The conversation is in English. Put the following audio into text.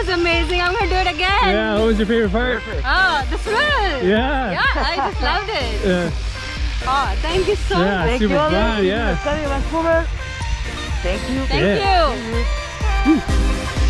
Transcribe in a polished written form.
was amazing. I'm gonna do it again. Yeah, what was your favorite part? Oh, the swim. Yeah. Yeah, I just loved it. Yeah. Oh, thank you so Yeah, much. super fun, yeah. Sunny Vancouver. Thank you. Thank you. Woo.